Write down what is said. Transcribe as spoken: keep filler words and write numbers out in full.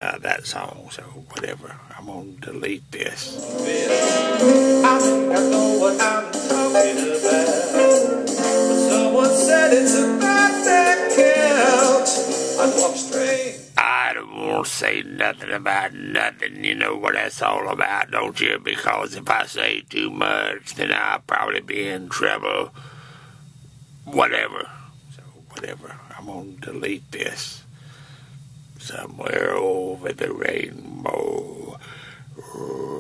uh, that song, so whatever. I'm gonna delete this. I think I know what I'm talking about. But someone said it's a bad back count. I'd walk straight. I don't want to say nothing about nothing. You know what that's all about, don't you? Because if I say too much, then I'll probably be in trouble. Whatever. So, whatever. I'm going to delete this. Somewhere over the rainbow.